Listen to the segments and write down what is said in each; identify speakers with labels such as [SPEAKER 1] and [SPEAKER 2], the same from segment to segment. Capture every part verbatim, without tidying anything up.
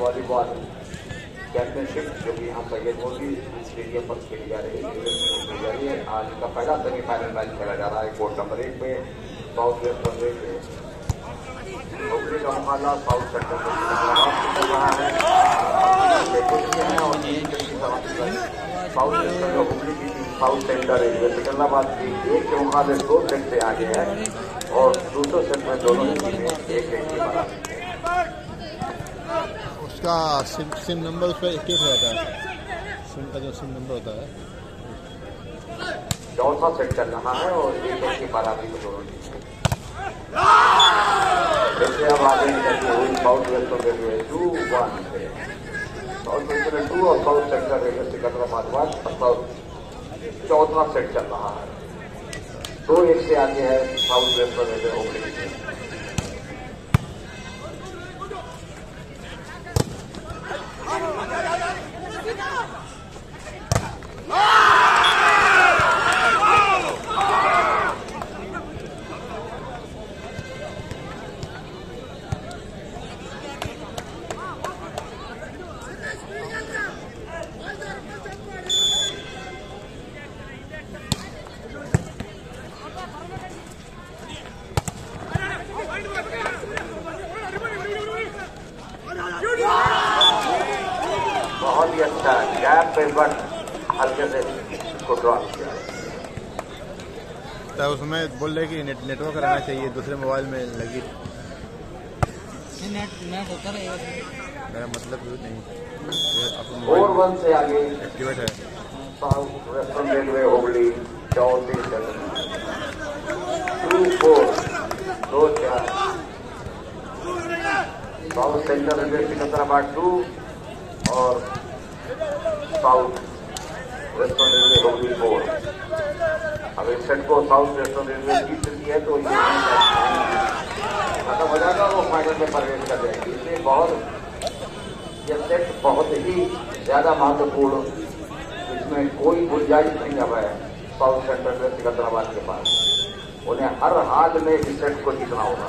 [SPEAKER 1] Volleyball championship जो कि यहाँ सैयद मोदी स्टेडियम पर खेली जा रही है। आज का पहला सेमीफाइनल मैच खेला जा रहा है कोर्ट नंबर एक में साउथ वेस्ट बंगले के हुबली का मुकाबला साउथ सेंटर में चल रहा है और साउथ सेंटर जो हुबली की साउथ सेंटर है सिकंदराबाद की एक के मुकाबले दो सेट से आगे है और दूसरे सेट में दोनों ही टीमें एक एक की बना है।
[SPEAKER 2] उसका सिम सिम नंबर उस पर एक्टिव रहता है। सिम का जो सिम नंबर होता है।
[SPEAKER 1] चौथा सेट चल रहा है और एक एक की बराबरी में दोनों टीमें। जैसे अब आगे निकलती हुई South West Railway two one से साउथ सेंटर टू और South Centre Railway Secunderabad one और साउथ चौथा सेट चल रहा है। दो एक से आगे है साउथ वेस्ट रेलवे हुबली। बहुत ही अच्छा गैप पे बट हल्के से इसको ड्रॉप किया।
[SPEAKER 2] तो उसमें बोल रहे कि नेट नेटवर्क रहना चाहिए दूसरे मोबाइल में लगी
[SPEAKER 3] नेट नेट होता रहेगा।
[SPEAKER 2] मेरा मतलब नहीं
[SPEAKER 1] फोर वन से आगे
[SPEAKER 2] एक्टिवेट है।
[SPEAKER 1] साउथ वेस्टर्न रेलवे हुबली चौंतीस टू फोर दो चार South Centre Railway Secunderabad two और South Western Railway Hubli four. अब इस सेट को साउथ वेस्टर्न रेलवे जीत चुकी है तो ये खत्म हो जाएगा वो फाइनल में प्रवेश कर जाएगी। इसलिए बहुत यह सेट बहुत ही ज्यादा महत्वपूर्ण, इसमें कोई गुंजाइश नहीं अब है साउथ सेंटर रेलवे सिकंदराबाद के पास। उन्हें हर हाल में इस सेट को जीतना होगा।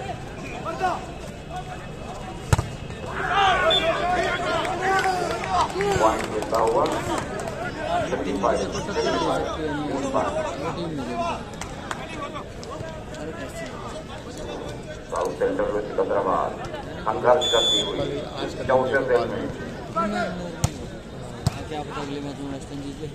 [SPEAKER 1] पॉइंट मिलता हुआ साउथ सेंटर में सिकंदराबाद संघर्ष करती हुई चौथे सेट में
[SPEAKER 3] क्या पता अगले मैच में वेस्टर्न जीते।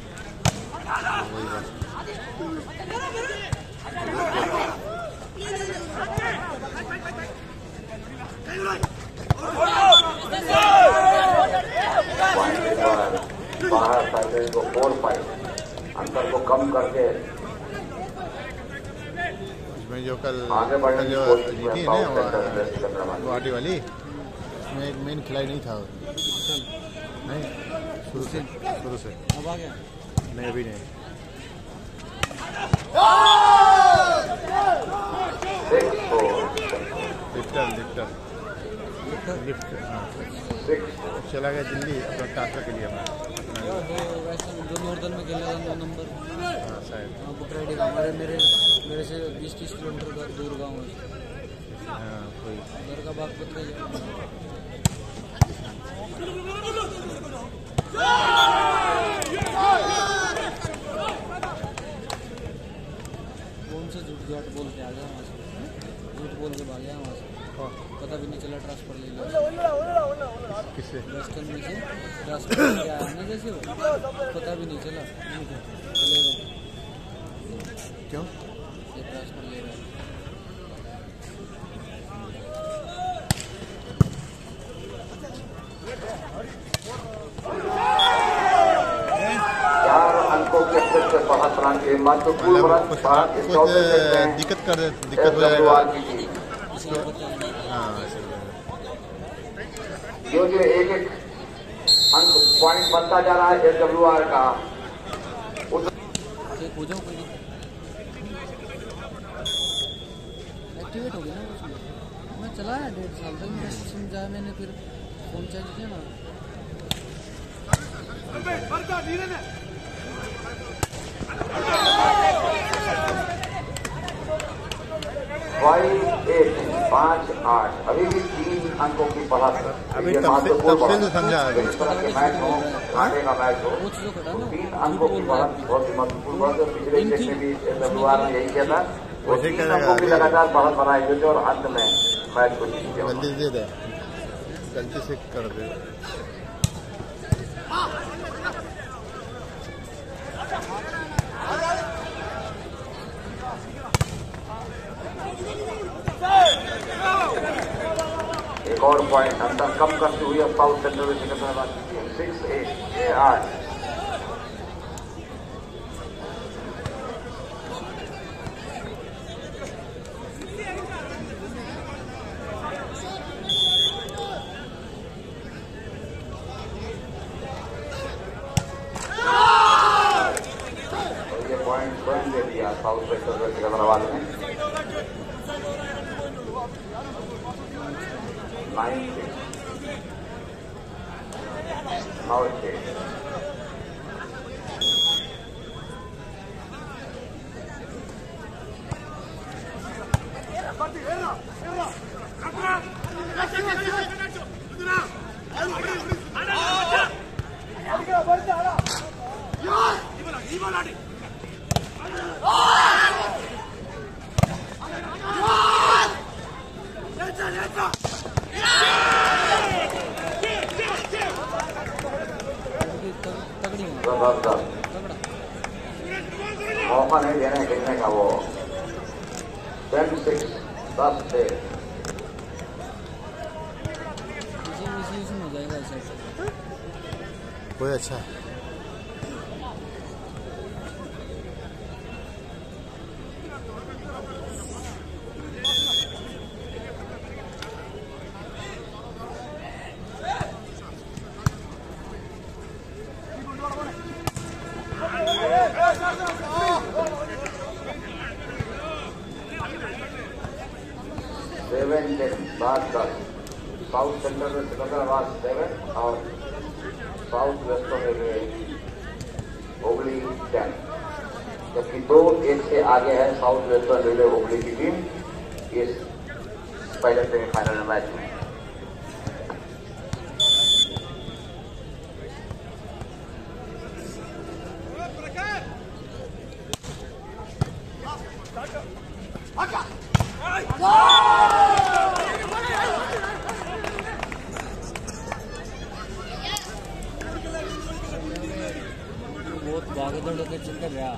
[SPEAKER 1] बाहर साइड को फोर फाइव अंतर को कम करके
[SPEAKER 2] उसमें जो कल
[SPEAKER 1] आगे बढ़ने
[SPEAKER 2] जो जीती है ना गुवाहाटी वाली उसमें एक मेन खिलाड़ी नहीं था नहीं शुरू से शुरू से
[SPEAKER 3] अब आ गया
[SPEAKER 2] नहीं अभी नहीं। लिफ्टर लिफ्टर लिफ्ट हाँ चला गया दिल्ली अपना ट्रांसफर के लिए
[SPEAKER 3] वैसे जो नॉर्दर्न में खेला था दो नंबर।
[SPEAKER 2] हाँ शायद
[SPEAKER 3] हाँ बुकराइडी का हमारे मेरे मेरे से बीस तीस किलोमीटर का दूर गाँव है।
[SPEAKER 2] हाँ कोई
[SPEAKER 3] घर का बाग पत्र कौन से झूठ झूठ बोल के आ गया वहाँ से, झूठ बोल के भाग गया वहाँ से। पता भी नहीं चला ट्रांसफर ले लिया
[SPEAKER 2] किससे
[SPEAKER 3] वेस्टर्न में से ट्रांसफर लेके आया ना जैसे वो पता भी नहीं चला चले गए।
[SPEAKER 2] क्यों
[SPEAKER 3] ये ट्रांसफर ले रहा है।
[SPEAKER 1] चार अंकों के सेट से बढ़त रन के महत्वपूर्ण रन
[SPEAKER 2] दिक्कत कर दिक्कत हो जाएगा।
[SPEAKER 1] जो जो एक एक अंक पॉइंट बनता जा रहा है एस डब्ल्यू आर का
[SPEAKER 3] एक्टिवेट हो गया ना उसमें। मैं चलाया डेढ़ साल तक मेरा समझाया मैंने फिर फोन चेंज किया ना।
[SPEAKER 1] फाइव एट पाँच आठ अभी भी तीन अंकों की बढ़त
[SPEAKER 2] अभी तब से तब से तो समझा अभी
[SPEAKER 1] इस तरह के मैच हो, आगे का मैच हो,
[SPEAKER 3] वो चीज़ों घटा
[SPEAKER 1] तो
[SPEAKER 3] ना
[SPEAKER 1] तीन अंकों की बढ़त बहुत ही महत्वपूर्ण बढ़त है। पिछले सेट में भी रविवार ने यही किया था, वो
[SPEAKER 2] वैसे
[SPEAKER 1] तीन
[SPEAKER 2] करेगा
[SPEAKER 1] अंकों की
[SPEAKER 2] आगे।
[SPEAKER 1] लगातार बढ़त बनाई गई थी और अंत में मैच को जीत गया।
[SPEAKER 2] गलती दे दे गलती से कर दे।
[SPEAKER 1] एक और पॉइंट अंतर कम करती हुई अब साउथ सेंट्रल में सिकंदराबाद की टीम सिक्स एट छह आठ। ये पॉइंट स्वयं दे दिया साउथ सेंट्रल में सिकंदराबाद ने। नाइन सिक्स नौ छः।
[SPEAKER 3] तगड़ी है,
[SPEAKER 1] जबरदस्त
[SPEAKER 3] तगड़ा।
[SPEAKER 1] मौका नहीं देने खेलने का वो। टेन सिक्स दस छः।
[SPEAKER 3] इसी इसी इसी में हो जाएगा ऐसा।
[SPEAKER 2] कोई अच्छा है।
[SPEAKER 1] सेवन टेन सात दस। साउथ सेंट्रल में सिकंदराबाद सेवन और साउथ वेस्ट में हुबली टेन, जबकि दो एक से आगे है साउथ वेस्टर्न रेलवे हुबली की टीम इस पहले सेमीफाइनल मैच में।
[SPEAKER 3] बहुत भागदौड़ के चक्कर रहा।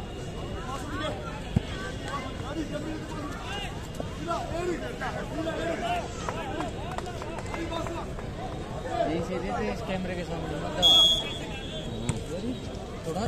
[SPEAKER 3] यही से देते इस कैमरे के सामने मत थोड़ा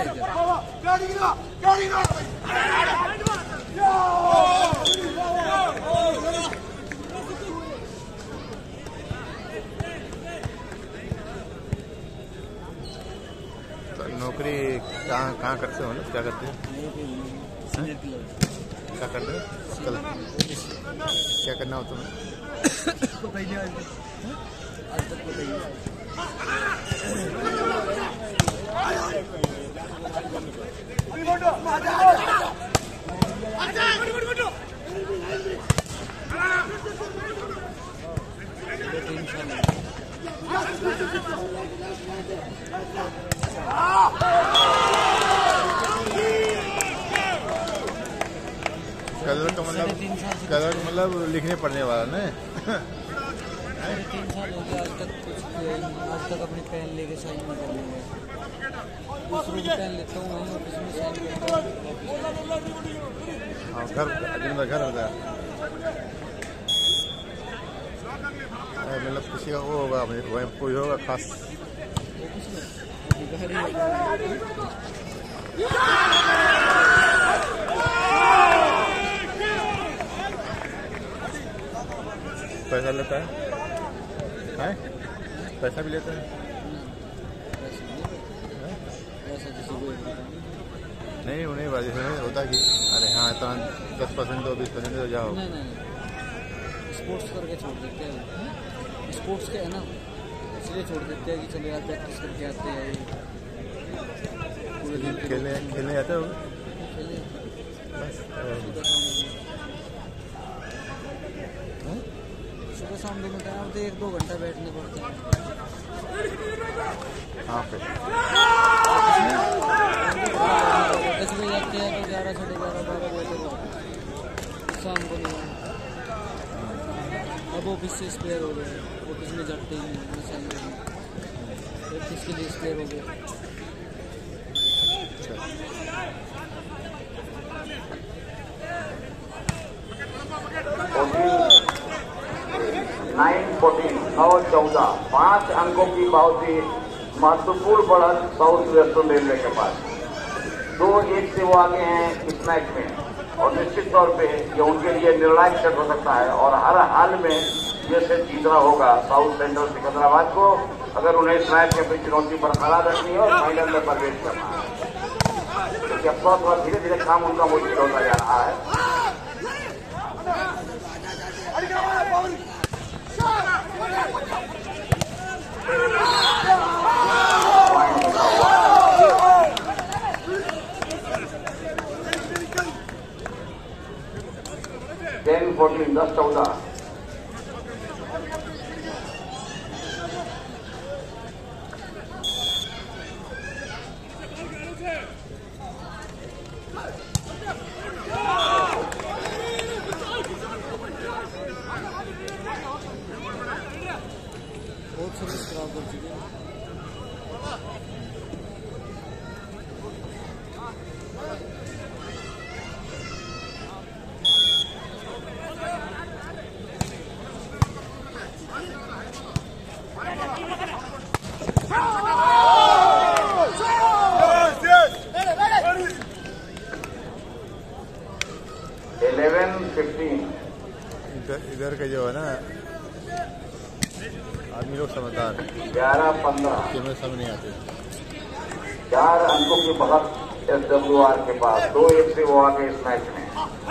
[SPEAKER 2] नौकरी कहाँ कहाँ करते हो ना, क्या करते हैं,
[SPEAKER 3] सीनियर प्लेयर
[SPEAKER 2] क्या करते हो कल, क्या करना हो तुम्हें?
[SPEAKER 3] पता ही नहीं आज तक आज तक पता ही
[SPEAKER 2] कलर का मतलब कलर का मतलब लिखने पढ़ने वाला ना।
[SPEAKER 3] साढ़े तीन साल हो गया आज तक कुछ किया ही नहीं। आज तक अपनी पेन लेके साइन नहीं कर लिया। दूसरों की पेन लेता हूँ वहीं ऑफिस में साइन करता हूँ।
[SPEAKER 2] हाँ, घर दिन भर घर होता है मतलब किसी का वो होगा, वही कोई होगा खास। पैसा लेता है, है? पैसा भी लेता है? नहीं उन्हें वजह से नहीं होता कि अरे हाँ इतना दस परसेंट दो बीस परसेंट दो जाओ।
[SPEAKER 3] नहीं नहीं स्पोर्ट्स करके छोड़ देते हैं। स्पोर्ट्स के है ना, इसलिए छोड़ देते हैं कि चलो यार प्रैक्टिस करके आते हैं। पूरे दिन
[SPEAKER 2] खेलने खेलने जाते हो
[SPEAKER 3] खेले
[SPEAKER 2] बस।
[SPEAKER 3] सीधा काम है। सुबह शाम दोनों टाइम तो एक दो घंटा बैठने पड़ते हैं।
[SPEAKER 2] हाँ पे
[SPEAKER 3] दस बजे जाते हैं तो ग्यारह साढ़े ग्यारह बारह बजे तक शाम को नहीं। अब ऑफिस से स्पेयर हो गए, ऑफिस में जाते ही नहीं, प्रैक्टिस के लिए स्पेयर हो गया।
[SPEAKER 1] नाइन फोर्टीन नौ चौदह पांच अंकों की बहुत ही महत्वपूर्ण बढ़त साउथ वेस्टर्न रेलवे के पास। दो एक से वो आगे हैं इस मैच में और निश्चित तौर पे ये उनके लिए निर्णायक सेट हो सकता है और हर हाल में ये सेट जीतना होगा साउथ सेंट्रल सिकंदराबाद को अगर उन्हें इस मैच में अपनी चुनौती बरकरार रखनी है और फाइनल में प्रवेश करना है, क्योंकि अब थोड़ा धीरे धीरे काम उनका मुश्किल होता जा रहा है। टेन फोर्टीन दस चौदह
[SPEAKER 3] बहुत सर्विस खराब कर चुके हैं।
[SPEAKER 1] इलेवन फिफ्टीन
[SPEAKER 2] इधर इधर के जो है ना आदमी लोग समझदार है,
[SPEAKER 1] ग्यारह पंद्रह
[SPEAKER 2] कि मैं समझ नहीं आते।
[SPEAKER 1] चार अंकों की बढ़त एस डब्ल्यू आर के पास। दो एक से वो आगे इस मैच में।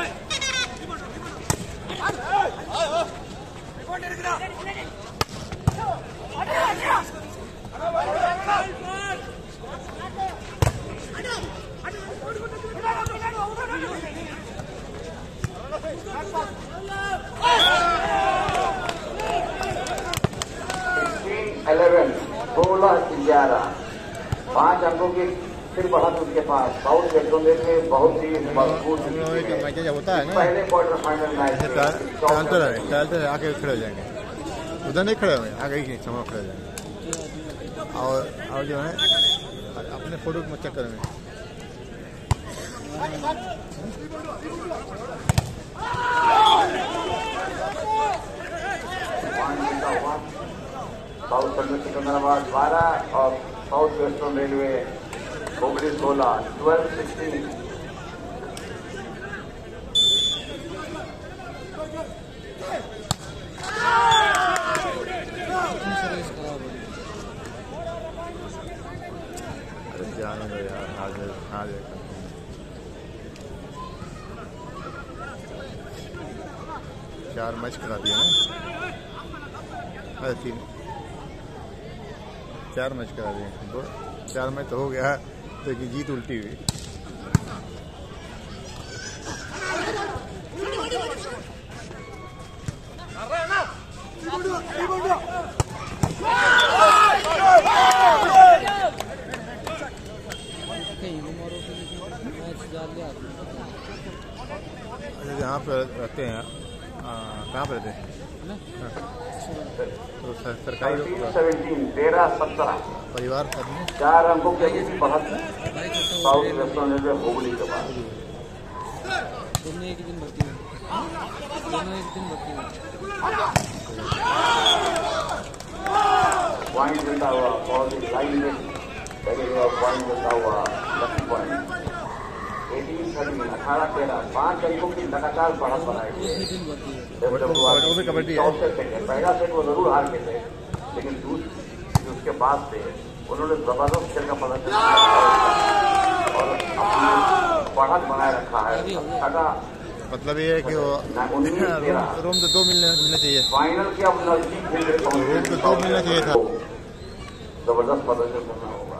[SPEAKER 1] इलेवन सोलह ग्यारह पांच अंकों की फिर बढ़त उनके पास। साउथ वेस्टर्न रेलवे बहुत ही मजबूत
[SPEAKER 2] मैच जब होता है ना
[SPEAKER 1] पहले क्वार्टर फाइनल मैच
[SPEAKER 2] टहलते रहे टहलते रहे आके खड़े हो जाएंगे, उधर नहीं खड़े होंगे, आगे ही समय खड़े हो जाएंगे और और जो है अपने फोटो में चेक करेंगे।
[SPEAKER 1] साउथ सेंट्रल सिकंदराबाद बारह और साउथ वेस्टर्न रेलवे हुबली सोलह। ट्वेल्व सिक्सटीन
[SPEAKER 3] सर्विस खराब हो गई।
[SPEAKER 2] अरे जाने दो यार, आज आज चार मैच करा दिए ना, अरे तीन चार मैच करा दिए, दो चार मैच तो हो गया, तो की जीत उल्टी हुई। यहाँ पे रहते हैं, कहाँ पे रहते हैं? तो सर, सरकारी
[SPEAKER 1] सेवनटीन तेरह सत्रह
[SPEAKER 2] परिवार का
[SPEAKER 1] चार अंकों की बढ़त साउथ वेस्टर्न रेलवे हुबली के बाद।
[SPEAKER 3] दोनों एक दिन भर्ती हुए, दोनों एक दिन भर्ती हुए।
[SPEAKER 1] पॉइंट मिलता हुआ बहुत ही लाइन में पॉइंट मिलता हुआ लकी पॉइंट एटीन थर्टीन अठारह तेरह पांच अंकों की लगातार बढ़त बनाई।
[SPEAKER 2] कबड्डी
[SPEAKER 1] पहला सेट वो जरूर हार के थे, लेकिन दूसरे उसके बाद से उन्होंने जबरदस्त खेल का प्रदर्शन और अपनी बढ़त बनाए रखा है। छठा
[SPEAKER 2] मतलब ये है कि वो रूम तो दो मिलने मिलना चाहिए,
[SPEAKER 1] फाइनल की अब नजदीक
[SPEAKER 2] रूम तो दो मिलना चाहिए था।
[SPEAKER 1] जबरदस्त प्रदर्शन करना होगा।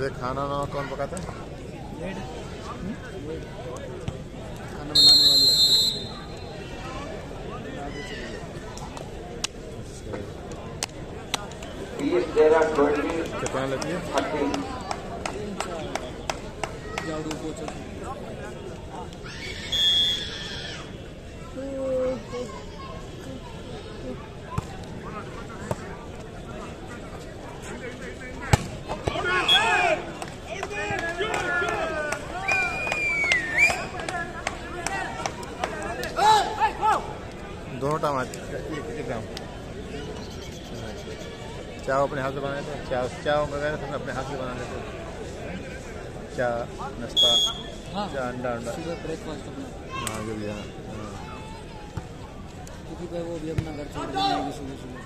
[SPEAKER 2] वैसे खाना ना कौन पकाता है?
[SPEAKER 3] मेड खाना बनाने वाली आती है।
[SPEAKER 1] बीस तेरह ट्वेंटी
[SPEAKER 2] कितना लेती है?
[SPEAKER 1] थर्टी
[SPEAKER 3] झाड़ू पोछा
[SPEAKER 2] दोनों टमाटर एक एक ग्राम चाय अपने हाथ से बना लेते हैं। चाय चाय वगैरह सब अपने हाथ से बना लेते हैं। चाय नाश्ता
[SPEAKER 3] हाँ
[SPEAKER 2] चाय अंडा अंडा
[SPEAKER 3] सुबह ब्रेकफास्ट अपना
[SPEAKER 2] हाँ जो भी है।
[SPEAKER 3] क्योंकि भाई वो भी अपना घर छोड़ देंगे सुबह सुबह।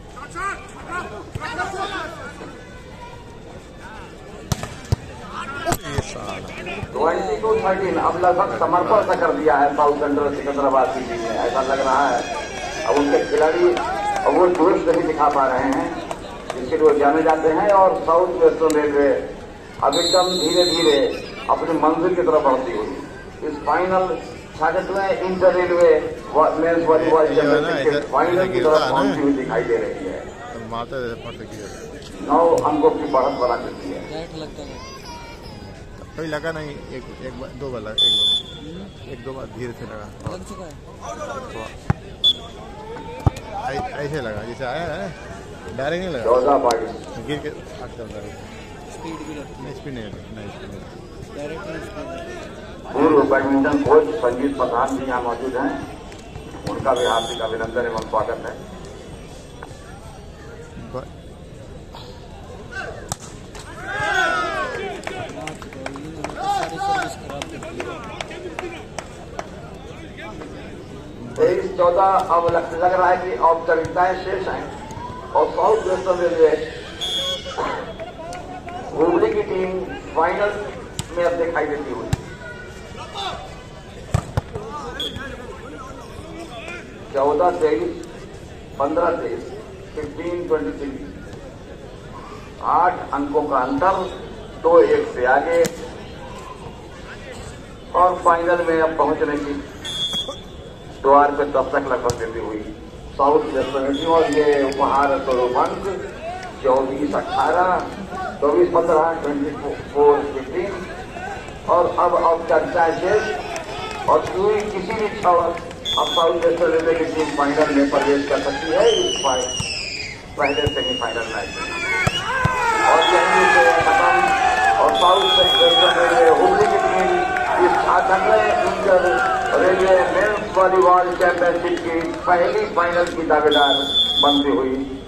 [SPEAKER 2] ये साल
[SPEAKER 1] ट्वेंटी टू थर्टीन अब लगभग समर्पण सा कर दिया है साउथ सेंट्रल सिकंदराबाद की टीम ने, ऐसा लग रहा है। अब उनके खिलाड़ी अब वो जोश नहीं दिखा पा रहे हैं जिसके लिए वो जाने जाते हैं। और साउथ वेस्टर्न रेलवे अब एकदम धीरे धीरे अपनी मंजिल की तरफ बढ़ती हुई इस फाइनल छाछठवें inter railway men's volleyball championship के फाइनल की तरफ पहुंचती हुई दिखाई दे रही है।
[SPEAKER 2] मारते पड़ते की
[SPEAKER 1] नौ अंकों की बढ़त बना चुकी है।
[SPEAKER 3] डायरेक्ट लगता है
[SPEAKER 2] कभी लगा नहीं। एक एक बार दो बार लगा, एक बार एक दो बार धीरे से लगा।
[SPEAKER 3] लग चुका है।
[SPEAKER 2] ऐ- ऐसे लगा जैसे आया है डायरेक्ट नहीं लगा,
[SPEAKER 1] चौदह बाईस
[SPEAKER 2] गिर के एकदम लगा।
[SPEAKER 3] स्पीड भी लगती
[SPEAKER 2] नहीं स्पीड नहीं लगा, नहीं स्पीड नहीं
[SPEAKER 3] है डायरेक्ट नहीं स्पीड।
[SPEAKER 1] पूर्व बैडमिंटन कोच संजीत प्रधान जी यहाँ मौजूद हैं, उनका भी हार्दिक अभिनंदन एवं स्वागत है।
[SPEAKER 2] लगा।
[SPEAKER 3] सारी सर्विस खराब करती है।
[SPEAKER 1] तेईस चौदह अब लग, लग रहा है कि औपचारिकताएं शेष हैं और साउथ वेस्टर्न रेलवे हुगली की टीम फाइनल में अब दिखाई देती हुई। चौदह तेईस पंद्रह तेईस फिफ्टीन ट्वेंटी थ्री आठ अंकों का अंतर, दो एक से आगे और फाइनल में अब पहुंचने की द्वार पे दस्तक लगभग देती हुई साउथ वेस्टर्न टीम। और ये उपहार स्वरूप अंक चौबीस अठारह चौबीस पंद्रह ट्वेंटी फोर फिफ्टीन। और अब अब चर्चाएं शेष और कोई किसी भी क्षण अब साउथ वेस्टर्न रेलवे की टीम फाइनल में प्रवेश कर सकती है इस पहले सेमीफाइनल मैच में। और यहीं से खत्म और साउथ वेस्टर्न रेलवे हुगली की टीम इस छाछठवें inter railway men's volleyball championship की पहली फाइनल की दावेदार बनती हुई